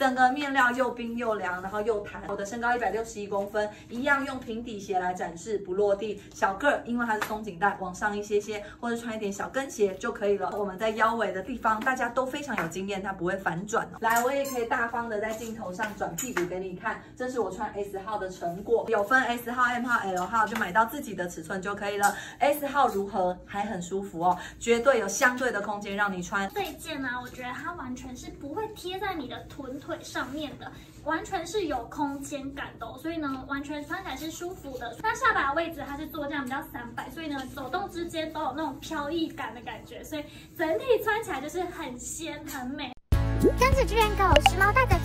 整个面料又冰又凉，然后又弹。我的身高161公分，一样用平底鞋来展示，不落地。小个儿，因为它是松紧带，往上一些些，或者穿一点小跟鞋就可以了。我们在腰围的地方，大家都非常有经验，它不会反转哦。来，我也可以大方的在镜头上转屁股给你看，这是我穿 S 号的成果，有分 S 号、M 号、L 号，就买到自己的尺寸就可以了。S 号如何？还很舒服哦，绝对有相对的空间让你穿。 这一件呢，我觉得它完全是不会贴在你的臀腿上面的，完全是有空间感的哦，所以呢，完全穿起来是舒服的。那下巴的位置它是做这样比较散摆，所以呢，走动之间都有那种飘逸感的感觉，所以整体穿起来就是很仙很美。 跟着巨人狗时髦大哥